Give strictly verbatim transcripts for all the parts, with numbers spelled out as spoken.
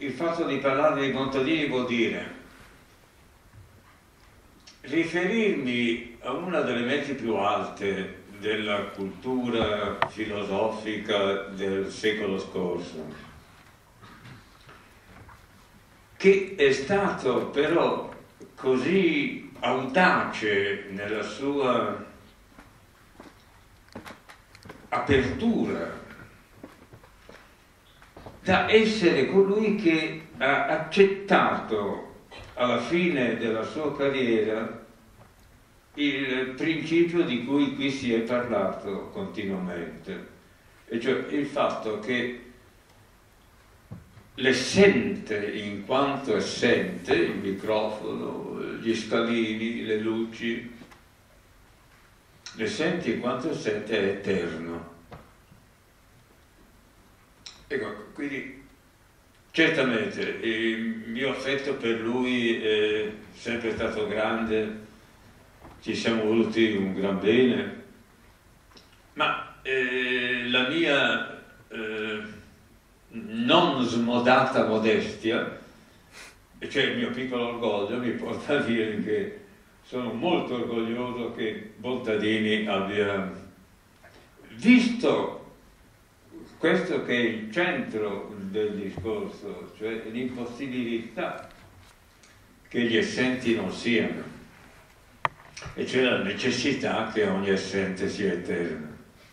il fatto di parlare dei contadini vuol dire riferirmi a una delle menti più alte della cultura filosofica del secolo scorso, che è stato però così audace nella sua apertura da essere colui che ha accettato alla fine della sua carriera il principio di cui qui si è parlato continuamente, e cioè il fatto che l'essente in quanto essente, il microfono, gli scalini, le luci, l'essente in quanto essente è eterno. Ecco, quindi certamente il mio affetto per lui è sempre stato grande, ci siamo voluti un gran bene, ma eh, la mia eh, non smodata modestia, cioè il mio piccolo orgoglio, mi porta a dire che sono molto orgoglioso che Bontadini abbia visto questo che è il centro del discorso, cioè l'impossibilità che gli essenti non siano, e cioè la necessità che ogni essente sia eterno.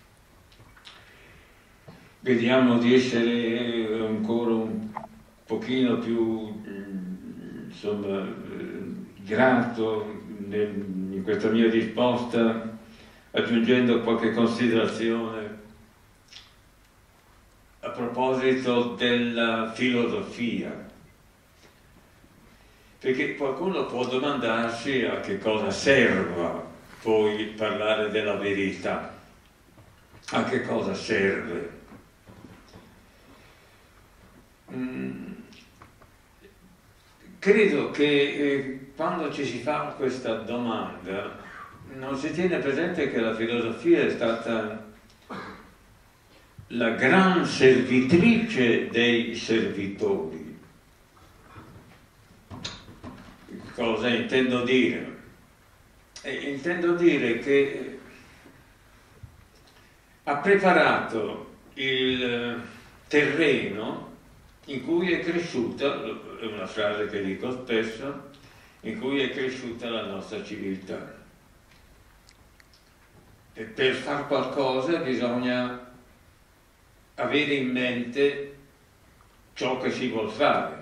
Vediamo di essere ancora un pochino più, insomma, grato nel, in questa mia risposta, aggiungendo qualche considerazione a proposito della filosofia, perché qualcuno può domandarsi a che cosa serva poi parlare della verità, a che cosa serve. Mm, credo che eh, quando ci si fa questa domanda non si tiene presente che la filosofia è stata la gran servitrice dei servitori. Cosa intendo dire? E intendo dire che ha preparato il terreno in cui è cresciuta, è una frase che dico spesso, in cui è cresciuta la nostra civiltà. E per far qualcosa bisogna avere in mente ciò che si vuol fare.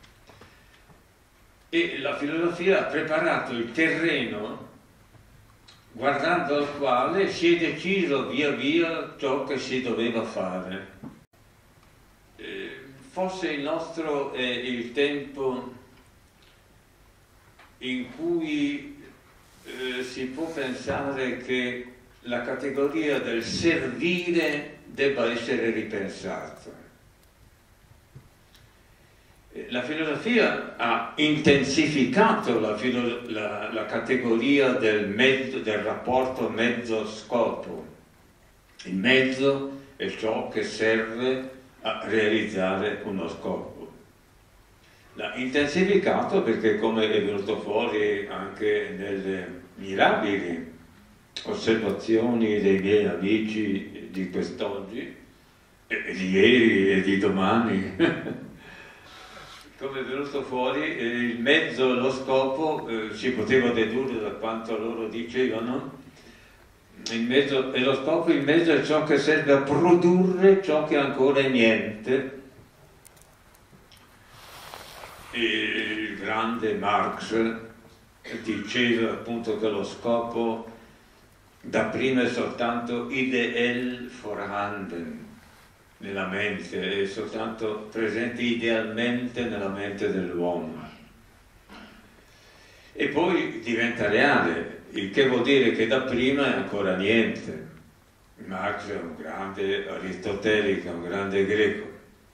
E la filosofia ha preparato il terreno guardando al quale si è deciso via via ciò che si doveva fare. Eh, forse il nostro è il tempo in cui eh, si può pensare che la categoria del servire debba essere ripensata. La filosofia ha intensificato la, filo, la, la categoria del, mezzo, del rapporto mezzo-scopo. Il mezzo è ciò che serve a realizzare uno scopo. L'ha intensificato perché, come è venuto fuori anche nelle mirabili osservazioni dei miei amici di quest'oggi, e di ieri e di domani, come è venuto fuori, eh, il mezzo e lo scopo eh, si poteva dedurre da quanto loro dicevano. Il mezzo e lo scopo, il mezzo è ciò che serve a produrre ciò che ancora è niente. E il grande Marx diceva appunto che lo scopo dapprima è soltanto ideell vorhanden nella mente, è soltanto presente idealmente nella mente dell'uomo, e poi diventa reale, il che vuol dire che dapprima è ancora niente. Marx è un grande aristotelico, un grande greco.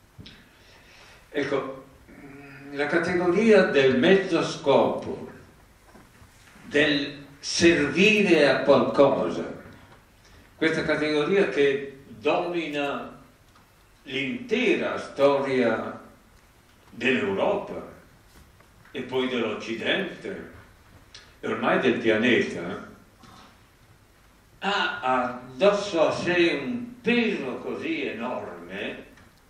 Ecco, la categoria del mezzo scopo, del servire a qualcosa, questa categoria che domina l'intera storia dell'Europa e poi dell'Occidente e ormai del pianeta, ha addosso a sé un peso così enorme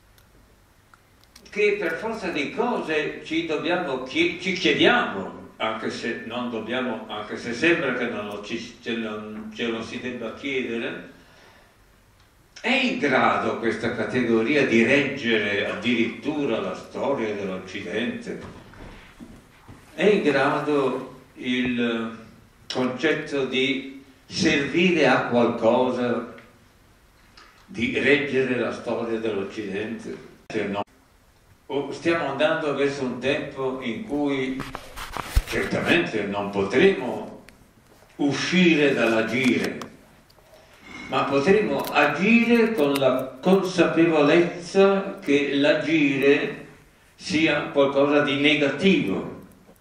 che per forza di cose ci dobbiamo ci chiediamo, anche se non dobbiamo, anche se sembra che non lo, ci, ce, lo, ce lo si debba chiedere, è in grado questa categoria di reggere addirittura la storia dell'Occidente? È in grado il concetto di servire a qualcosa, di reggere la storia dell'Occidente? No. O stiamo andando verso un tempo in cui certamente non potremo uscire dall'agire, ma potremo agire con la consapevolezza che l'agire sia qualcosa di negativo.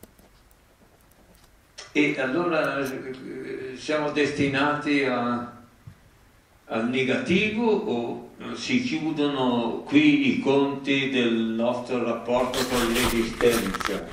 E allora siamo destinati a, al negativo o si chiudono qui i conti del nostro rapporto con l'esistenza?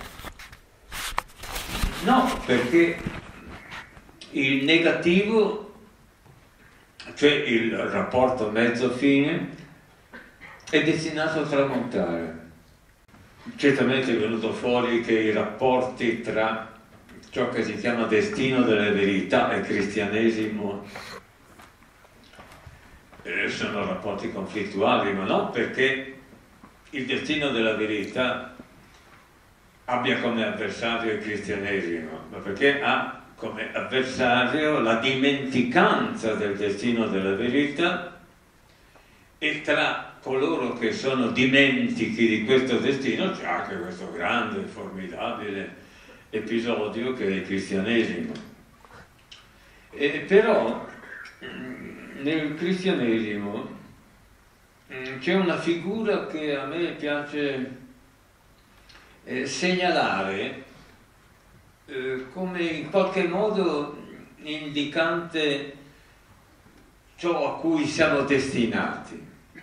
No, perché il negativo, cioè il rapporto mezzo-fine, è destinato a tramontare. Certamente è venuto fuori che i rapporti tra ciò che si chiama destino delle verità e cristianesimo eh, sono rapporti conflittuali, ma non perché il destino della verità abbia come avversario il cristianesimo, ma perché ha come avversario la dimenticanza del destino della verità, e tra coloro che sono dimentichi di questo destino c'è anche questo grande, formidabile episodio che è il cristianesimo. E però nel cristianesimo c'è una figura che a me piace eh, segnalare eh, come in qualche modo indicante ciò a cui siamo destinati.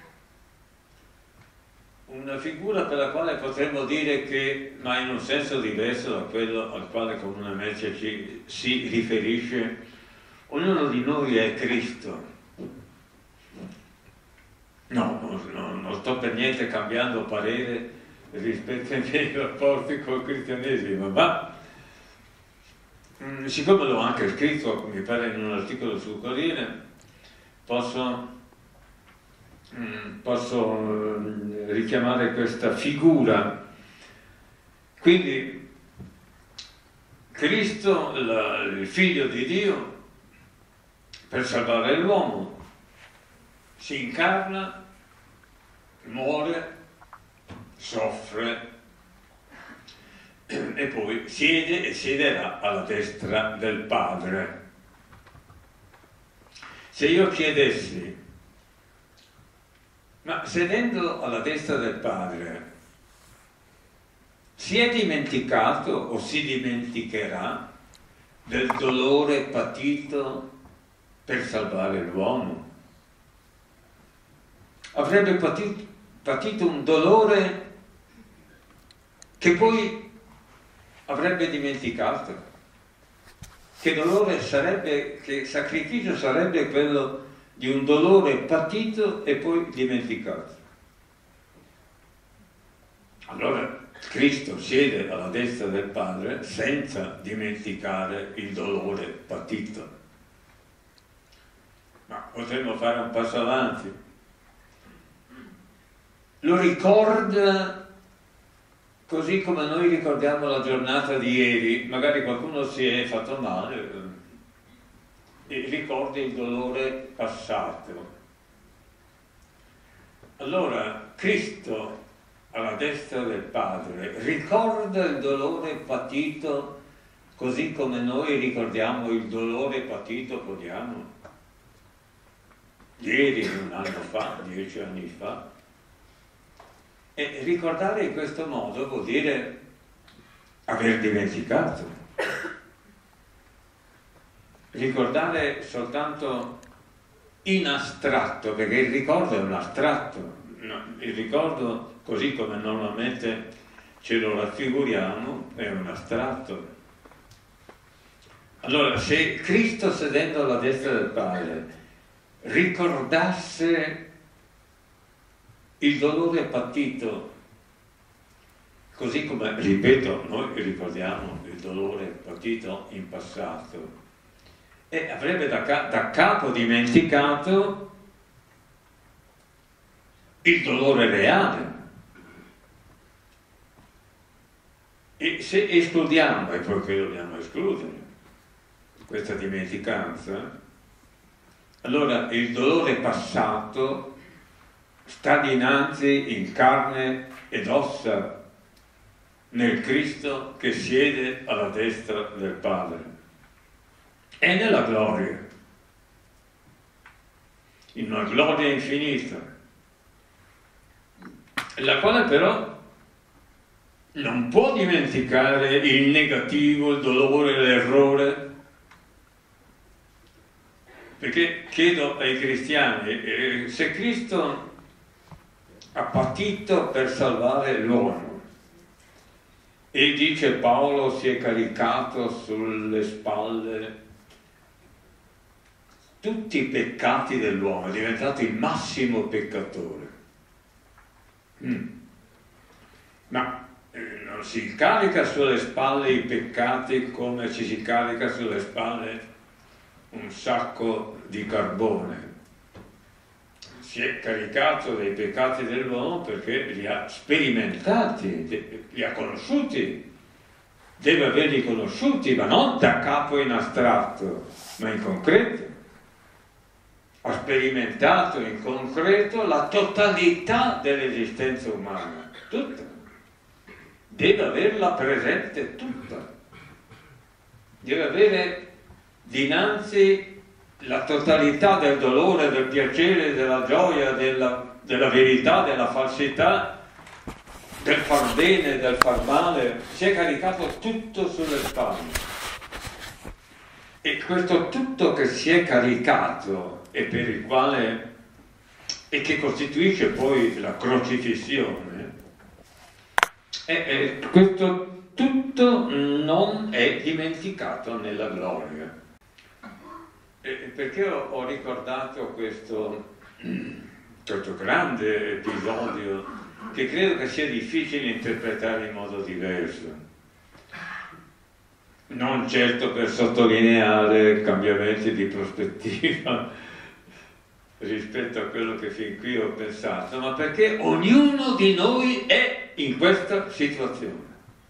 Una figura per la quale potremmo dire che, ma in un senso diverso da quello al quale comunemente ci si riferisce, ognuno di noi è Cristo. No, non, non, non sto per niente cambiando parere rispetto ai miei rapporti col cristianesimo, ma mh, siccome l'ho anche scritto, mi pare in un articolo sul Corriere, posso... posso richiamare questa figura. Quindi Cristo, la, il figlio di Dio, per salvare l'uomo si incarna, muore, soffre e poi siede e siederà alla destra del Padre. Se io chiedessi: ma sedendo alla destra del Padre, si è dimenticato o si dimenticherà del dolore patito per salvare l'uomo? Avrebbe patito, patito un dolore che poi avrebbe dimenticato. Che dolore sarebbe, che sacrificio sarebbe quello di un dolore patito e poi dimenticato? Allora Cristo siede alla destra del Padre senza dimenticare il dolore patito. Ma potremmo fare un passo avanti. Lo ricorda così come noi ricordiamo la giornata di ieri. Magari qualcuno si è fatto male e ricordi il dolore passato. Allora Cristo alla destra del Padre ricorda il dolore patito così come noi ricordiamo il dolore patito, podiamo, ieri, un anno fa, dieci anni fa. E ricordare in questo modo vuol dire aver dimenticato. Ricordare soltanto in astratto, perché il ricordo è un astratto. No, il ricordo, così come normalmente ce lo raffiguriamo, è un astratto. Allora, se Cristo sedendo alla destra del Padre ricordasse il dolore patito, così come, ripeto, noi ricordiamo il dolore patito in passato, e avrebbe da, ca- da capo dimenticato il dolore reale. E se escludiamo, e perché dobbiamo escludere questa dimenticanza, allora il dolore passato sta dinanzi in carne ed ossa nel Cristo che siede alla destra del Padre e nella gloria, in una gloria infinita, la quale però non può dimenticare il negativo, il dolore, l'errore. Perché chiedo ai cristiani, eh, se Cristo ha patito per salvare l'uomo, e dice Paolo si è caricato sulle spalle tutti i peccati dell'uomo, è diventato il massimo peccatore. Mm. Ma eh, non si carica sulle spalle i peccati come ci si carica sulle spalle un sacco di carbone. Si è caricato dei peccati dell'uomo perché li ha sperimentati, li ha conosciuti, deve averli conosciuti, ma non da capo in astratto, ma in concreto. Ha sperimentato in concreto la totalità dell'esistenza umana, tutta. Deve averla presente tutta. Deve avere dinanzi la totalità del dolore, del piacere, della gioia, della, della verità, della falsità, del far bene, del far male. Si è caricato tutto sulle spalle. E questo tutto che si è caricato e per il quale e che costituisce poi la crocifissione, e, e questo tutto non è dimenticato nella gloria. E perché ho, ho ricordato questo, questo grande episodio che credo che sia difficile interpretare in modo diverso. Non certo per sottolineare cambiamenti di prospettiva rispetto a quello che fin qui ho pensato, ma perché ognuno di noi è in questa situazione.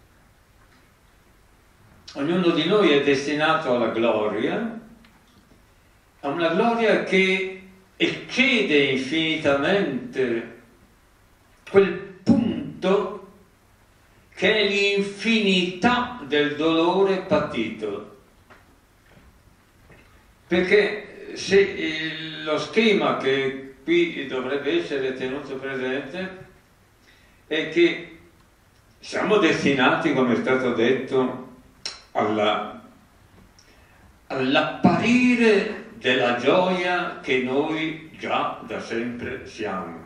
Ognuno di noi è destinato alla gloria, a una gloria che eccede infinitamente quel punto che è l'infinità del dolore patito. Perché se il, lo schema che qui dovrebbe essere tenuto presente è che siamo destinati, come è stato detto, alla, all'apparire della gioia che noi già da sempre siamo.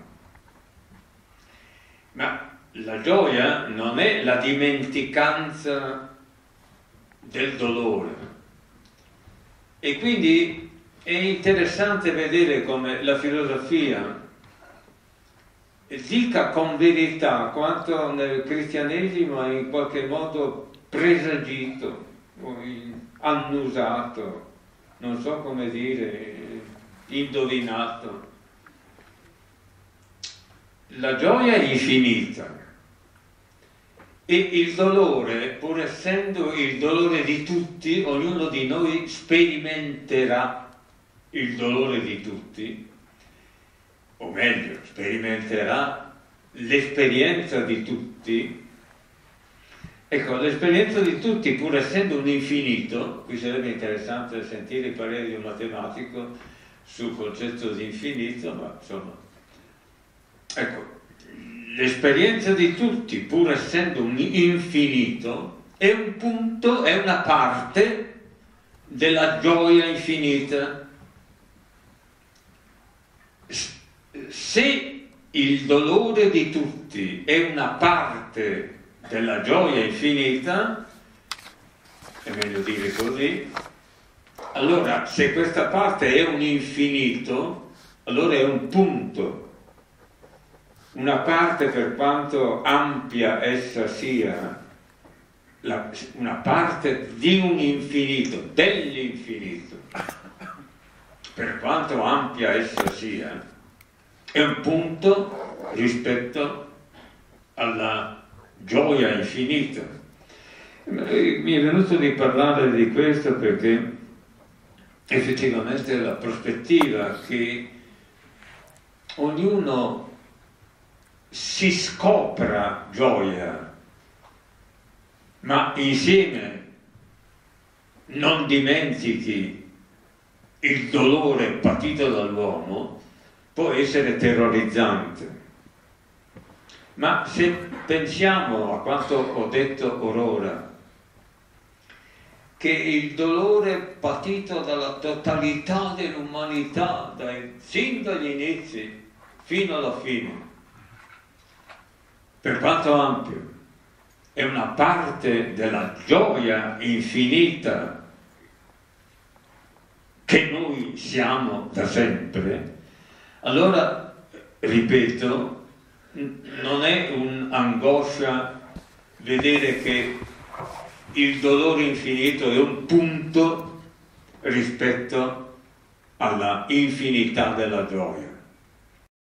Ma la gioia non è la dimenticanza del dolore. E quindi è interessante vedere come la filosofia dica con verità quanto nel cristianesimo è in qualche modo presagito o annusato, non so come dire, indovinato. La gioia è infinita e il dolore, pur essendo il dolore di tutti, ognuno di noi sperimenterà il dolore di tutti, o meglio, sperimenterà l'esperienza di tutti. Ecco, l'esperienza di tutti, pur essendo un infinito, qui sarebbe interessante sentire i pareri di un matematico sul concetto di infinito, ma insomma, ecco, l'esperienza di tutti, pur essendo un infinito, è un punto, è una parte della gioia infinita. Se il dolore di tutti è una parte della gioia infinita, è meglio dire così, allora se questa parte è un infinito, allora è un punto. Una parte, per quanto ampia essa sia, la, una parte di un infinito, dell'infinito, per quanto ampia essa sia, è un punto rispetto alla gioia infinita. Mi è venuto di parlare di questo perché effettivamente la prospettiva che ognuno si scopra gioia, ma insieme non dimentichi il dolore patito dall'uomo, può essere terrorizzante. Ma se pensiamo a quanto ho detto orora, che il dolore patito dalla totalità dell'umanità, dai, sin dagli inizi fino alla fine, per quanto ampio, è una parte della gioia infinita che noi siamo da sempre, allora, ripeto, non è un'angoscia vedere che il dolore infinito è un punto rispetto alla infinità della gioia.